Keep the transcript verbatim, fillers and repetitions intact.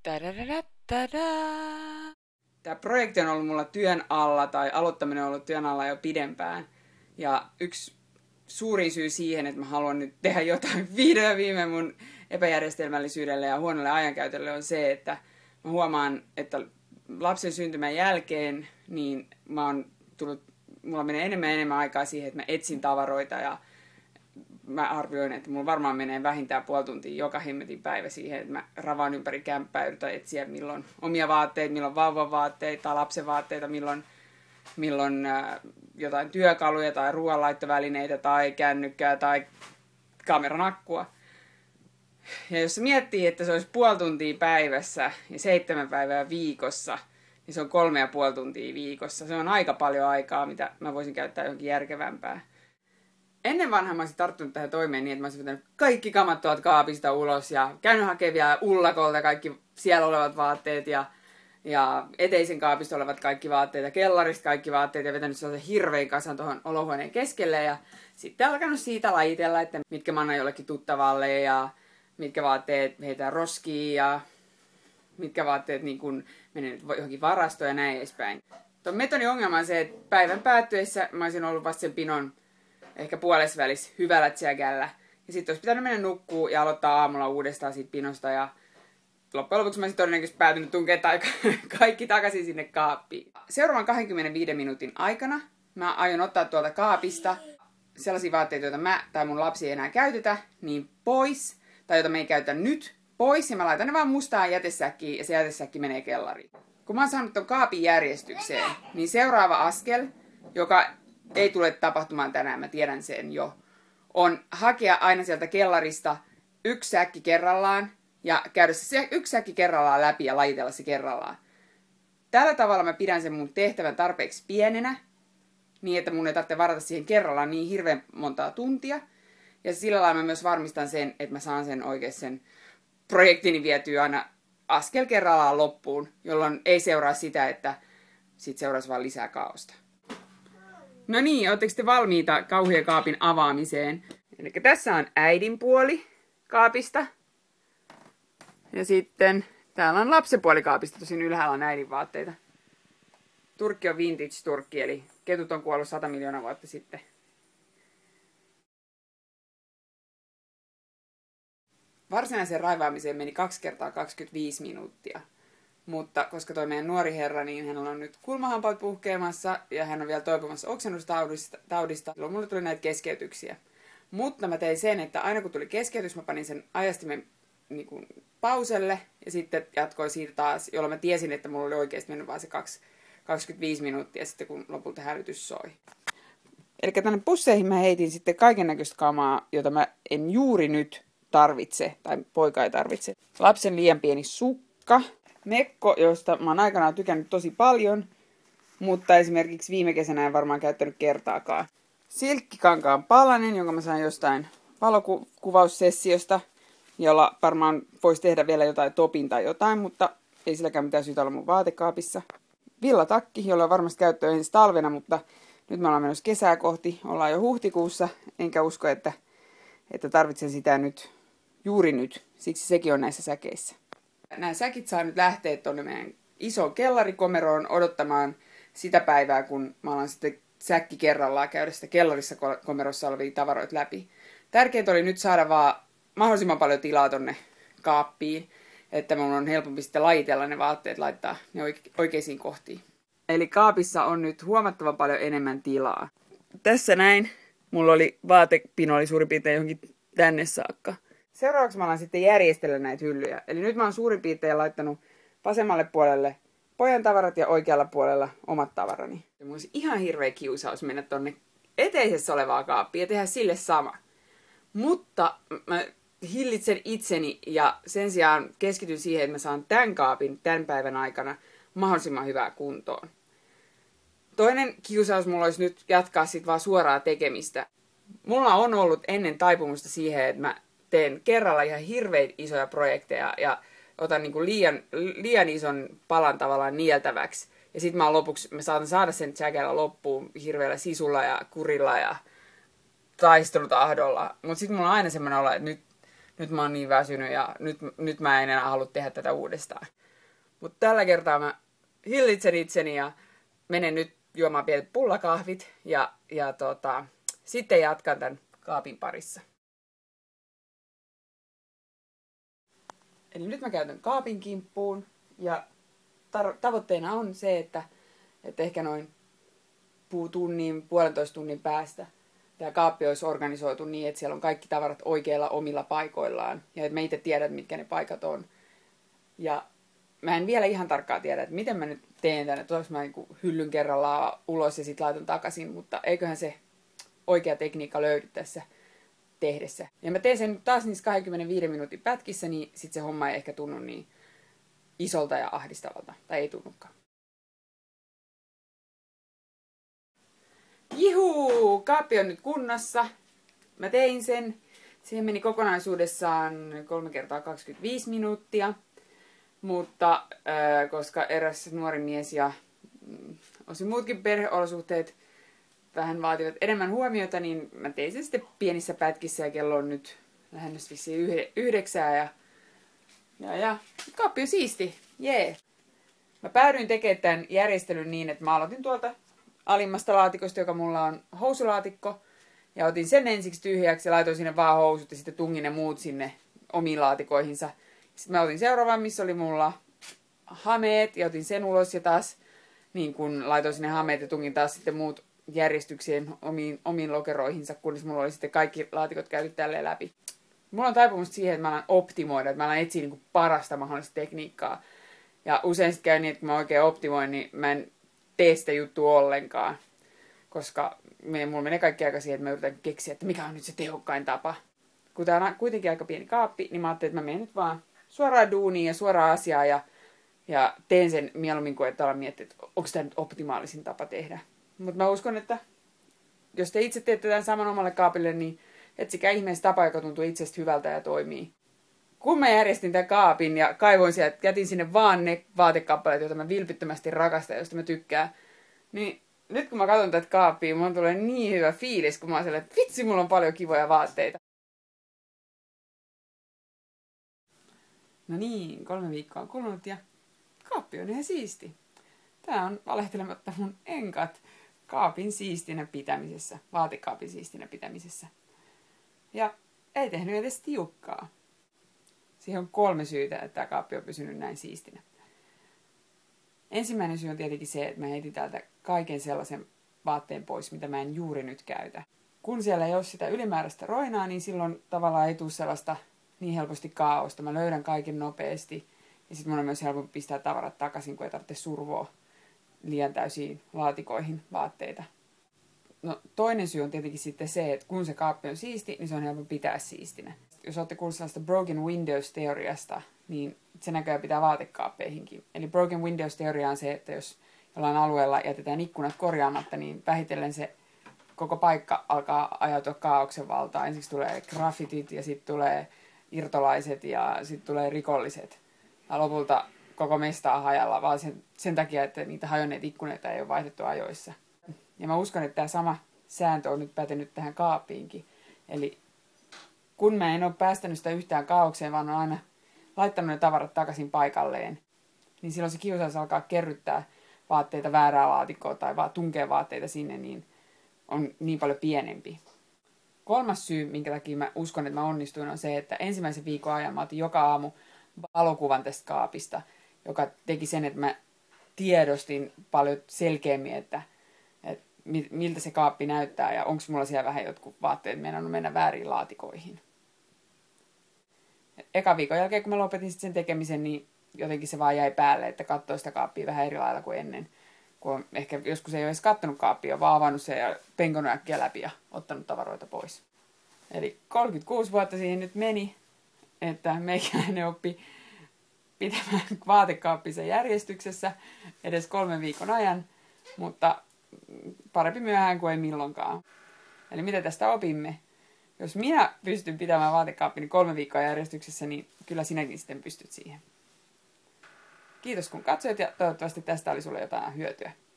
Tämä projekti on ollut mulla työn alla, tai aloittaminen on ollut työn alla jo pidempään. Ja yksi suurin syy siihen, että mä haluan nyt tehdä jotain vihdoin ja viime mun epäjärjestelmällisyydelle ja huonolle ajankäytölle on se, että mä huomaan, että lapsen syntymän jälkeen niin mä oon tullut, mulla menee enemmän ja enemmän aikaa siihen, että mä etsin tavaroita ja mä arvioin, että mulla varmaan menee vähintään puoli tuntia joka hemmetin päivä siihen, että mä ravaan ympäri kämppää, yritän etsiä milloin omia vaatteita, milloin vauvavaatteita, lapsen vaatteita, milloin, milloin äh, jotain työkaluja tai ruoanlaittovälineitä tai kännykkää tai kameranakkua. Ja jos se miettii, että se olisi puoli tuntia päivässä ja seitsemän päivää viikossa, niin se on kolme ja puoli tuntia viikossa. Se on aika paljon aikaa, mitä mä voisin käyttää johonkin järkevämpää. Ennen vanhaa mä olisin tarttunut tähän toimeen niin, että mä olisin vetänyt kaikki kamat tuolta kaapista ulos ja käynyt hakemaan ullakolta kaikki siellä olevat vaatteet ja, ja eteisen kaapista olevat kaikki vaatteet ja kellarista kaikki vaatteet ja vetänyt sellaisen hirveän kasan tuohon olohuoneen keskelle ja sitten alkanut siitä lajitella, että mitkä mä annan jollekin tuttavalle ja mitkä vaatteet heitään roskiin ja mitkä vaatteet niin kun menee johonkin varastoon ja näin edespäin. Tuon metodin ongelma on se, että päivän päättyessä mä olisin ollut vasta sen pinon ehkä puolesvälissä hyvällä tsägällä. Ja sitten olisi pitänyt mennä nukkuu ja aloittaa aamulla uudestaan siitä pinosta. Ja loppujen lopuksi mä olisin todennäköisesti päätynyt tunkemaan kaikki takaisin sinne kaappiin. Seuraavan kaksikymmentäviisi minuutin aikana mä aion ottaa tuolta kaapista sellaisia vaatteita, joita mä tai mun lapsi ei enää käytetä, niin pois. Tai joita me ei käytä nyt pois. Ja mä laitan ne vaan mustaan jätesäkkiin ja se jätesäkki menee kellariin. Kun mä oon saanut ton kaapin järjestykseen, niin seuraava askel, joka ei tule tapahtumaan tänään, mä tiedän sen jo, on hakea aina sieltä kellarista yksi säkki kerrallaan ja käydä se yksi säkki kerrallaan läpi ja lajitella se kerrallaan. Tällä tavalla mä pidän sen mun tehtävän tarpeeksi pienenä, niin että mun ei tarvitse varata siihen kerrallaan niin hirveän montaa tuntia. Ja sillä lailla mä myös varmistan sen, että mä saan sen oikein sen projektini vietyä aina askel kerrallaan loppuun, jolloin ei seuraa sitä, että sit seuraisi vaan lisää kaaosta. No niin, ootteko te valmiita kauhujen avaamiseen? Eli tässä on äidin puoli kaapista. Ja sitten täällä on lapsen puoli kaapista, tosin ylhäällä on äidin vaatteita. Turkki on vintage-turkki, eli ketut on kuollut sata miljoonaa vuotta sitten. Varsinaiseen raivaamiseen meni kaksi kertaa kaksikymmentäviisi minuuttia. Mutta koska toi meidän nuori herra, niin hänellä on nyt kulmahampaat puhkeamassa ja hän on vielä toipumassa oksennustaudista, silloin mulle tuli näitä keskeytyksiä. Mutta mä tein sen, että aina kun tuli keskeytys, mä panin sen ajastimen niin kuin pauselle ja sitten jatkoin siitä taas, jolloin mä tiesin, että mulla oli oikeasti mennyt vaan se kaksikymmentäviisi minuuttia sitten, kun lopulta hälytys soi. Eli tänne pusseihin mä heitin sitten kaiken näköistä kamaa, jota mä en juuri nyt tarvitse, tai poika ei tarvitse. Lapsen liian pieni sukka. Mekko, josta mä oon aikanaan tykännyt tosi paljon, mutta esimerkiksi viime kesänä en varmaan käyttänyt kertaakaan. Silkkikankaan palanen, jonka mä sain jostain valokuvaussessiosta, jolla varmaan voisi tehdä vielä jotain topin tai jotain, mutta ei silläkään mitään syytä olla mun vaatekaapissa. Villatakki, jolla on varmasti käyttöä ensi talvena, mutta nyt me ollaan menossa kesää kohti, ollaan jo huhtikuussa, enkä usko, että, että tarvitsen sitä nyt juuri nyt, siksi sekin on näissä säkeissä. Nämä säkit saa nyt lähteä tuonne meidän isoon kellarikomeroon odottamaan sitä päivää, kun mä alan sitten säkki kerrallaan käydä sitä kellarissa komerossa olevia tavaroita läpi. Tärkeintä oli nyt saada vaan mahdollisimman paljon tilaa tonne kaappiin, että mun on helpompi sitten lajitella ne vaatteet, laittaa ne oikeisiin kohtiin. Eli kaapissa on nyt huomattavan paljon enemmän tilaa. Tässä näin, mulla oli vaatepino oli suurin piirtein johonkin tänne saakka. Seuraavaksi mä alan sitten järjestellä näitä hyllyjä. Eli nyt mä oon suurin piirtein laittanut vasemmalle puolelle pojan tavarat ja oikealla puolella omat tavarani. Ja mun olisi ihan hirveä kiusaus mennä tonne eteisessä olevaa kaappia ja tehdä sille sama. Mutta mä hillitsen itseni ja sen sijaan keskityn siihen, että mä saan tämän kaapin tämän päivän aikana mahdollisimman hyvää kuntoon. Toinen kiusaus mulla olisi nyt jatkaa sit vaan suoraa tekemistä. Mulla on ollut ennen taipumusta siihen, että mä teen kerralla ihan hirveän isoja projekteja ja otan niinku liian, liian ison palan tavallaan nieltäväksi. Ja sit mä lopuksi, mä saatan saada sen tsäkällä loppuun hirveällä sisulla ja kurilla ja taistelutahdolla. Mut sit mulla on aina semmoinen olo, että nyt, nyt mä oon niin väsynyt ja nyt, nyt mä en enää halua tehdä tätä uudestaan. Mutta tällä kertaa mä hillitsen itseni ja menen nyt juomaan pienet pullakahvit ja, ja tota, sitten jatkan tämän kaapin parissa. Eli nyt mä käytän kaapin kimppuun ja tar- tavoitteena on se, että, että ehkä noin tunnin, puolentoista tunnin päästä tämä kaappi olisi organisoitu niin, että siellä on kaikki tavarat oikeilla omilla paikoillaan ja että mä itse tiedän, mitkä ne paikat on. Ja mä en vielä ihan tarkkaan tiedä, että miten mä nyt teen tänne, että mä niin hyllyn kerrallaan ulos ja sitten laitan takaisin, mutta eiköhän se oikea tekniikka löydy tässä tehdessä. Ja mä teen sen nyt taas niissä kaksikymmentäviisi minuutin pätkissä, niin sit se homma ei ehkä tunnu niin isolta ja ahdistavalta, tai ei tunnukaan. Juhuu! Kaappi on nyt kunnossa. Mä tein sen. Siihen meni kokonaisuudessaan kolme kertaa kaksikymmentäviisi minuuttia. Mutta äh, koska eräs nuori mies ja mm, osin muutkin perheolosuhteet vähän vaativat enemmän huomiota, niin mä tein sen sitten pienissä pätkissä ja kello on nyt lähennäs vissiin yhdeksää ja, ja, ja kaappi on siisti, jee. Yeah. Mä päädyin tekemään tämän järjestelyn niin, että mä aloitin tuolta alimmasta laatikosta, joka mulla on housulaatikko, ja otin sen ensiksi tyhjäksi ja laitoin sinne vaan housut ja sitten tungin ne muut sinne omiin laatikoihinsa. Sitten mä otin seuraavan, missä oli mulla hameet ja otin sen ulos ja taas niin kun laitoin sinne hameet ja tungin taas sitten muut järjestykseen omiin, omiin lokeroihinsa, kunnes mulla oli sitten kaikki laatikot käyty tälleen läpi. Mulla on taipumus siihen, että mä alan optimoida, että mä alan etsiä niin kuin parasta mahdollista tekniikkaa. Ja usein sitten käy niin, että kun mä oikein optimoin, niin mä en tee sitä juttua ollenkaan. Koska me, mulla menee kaikki aika siihen, että mä yritän keksiä, että mikä on nyt se tehokkain tapa. Kun tää on kuitenkin aika pieni kaappi, niin mä ajattelin, että mä menen nyt vaan suoraan duuniin ja suoraan asiaan ja, ja teen sen mieluummin kuin, että alan miettiä, että onko tämä nyt optimaalisin tapa tehdä. Mutta mä uskon, että jos te itse teette tämän saman omalle kaapille, niin etsikää ihmeessä tapa, joka tuntuu itsestä hyvältä ja toimii. Kun mä järjestin tämän kaapin ja kaivoin sieltä, jätin sinne vaan ne vaatekappaleet, joita mä vilpittömästi rakastan ja joista mä tykkään, niin nyt kun mä katson tätä kaappia, mulla tulee niin hyvä fiilis, kun mä oon sellainen, että vitsi, mulla on paljon kivoja vaatteita. No niin, kolme viikkoa on kulunut ja kaappi on ihan siisti. Tää on valehtelematta mun enkat kaapin siistinä pitämisessä, vaatekaapin siistinä pitämisessä. Ja ei tehnyt edes tiukkaa. Siihen on kolme syytä, että tämä kaappi on pysynyt näin siistinä. Ensimmäinen syy on tietenkin se, että mä heitin täältä kaiken sellaisen vaatteen pois, mitä mä en juuri nyt käytä. Kun siellä ei ole sitä ylimääräistä roinaa, niin silloin tavallaan ei tule sellaista niin helposti kaaosta. Mä löydän kaiken nopeasti ja sitten mun on myös helpompi pistää tavarat takaisin, kun ei tarvitse survoa liian täysiin laatikoihin vaatteita. No, toinen syy on tietenkin sitten se, että kun se kaappi on siisti, niin se on helppo pitää siistinä. Jos olette kuulleet sellaista Broken Windows-teoriasta, niin se näköjään pitää vaatekaappeihinkin. Eli Broken Windows-teoria on se, että jos jollain alueella jätetään ikkunat korjaamatta, niin vähitellen se koko paikka alkaa ajautua kaaoksen valtaan. Ensiksi tulee graffitit ja sitten tulee irtolaiset ja sitten tulee rikolliset. Ja lopulta koko mesta on hajalla vaan sen, sen takia, että niitä hajonneita ikkunoita ei ole vaihdettu ajoissa. Ja mä uskon, että tämä sama sääntö on nyt pätenyt tähän kaappiinkin. Eli kun mä en ole päästänyt sitä yhtään kaaukseen, vaan on aina laittanut ne tavarat takaisin paikalleen, niin silloin se kiusaus alkaa kerryttää vaatteita väärää laatikkoa tai vaan tunkea vaatteita sinne, niin on niin paljon pienempi. Kolmas syy, minkä takia mä uskon, että mä onnistuin, on se, että ensimmäisen viikon ajan mä otin joka aamu valokuvan tästä kaapista, joka teki sen, että mä tiedostin paljon selkeämmin, että, että miltä se kaappi näyttää ja onko mulla siellä vähän jotkut vaatteet meinannut mennä väärin laatikoihin. Eka viikon jälkeen, kun mä lopetin sen tekemisen, niin jotenkin se vaan jäi päälle, että katsoi sitä kaappia vähän eri lailla kuin ennen. Kun ehkä joskus ei ole edes kattonut kaappia, vaan avannut sen ja penkonut äkkiä läpi ja ottanut tavaroita pois. Eli kolmekymmentäkuusi vuotta siihen nyt meni, että meikäläinen oppi pitämään vaatekaappisen järjestyksessä edes kolmen viikon ajan, mutta parempi myöhään kuin ei milloinkaan. Eli mitä tästä opimme? Jos minä pystyn pitämään vaatekaappini kolme viikkoa järjestyksessä, niin kyllä sinäkin sitten pystyt siihen. Kiitos kun katsoit ja toivottavasti tästä oli sulle jotain hyötyä.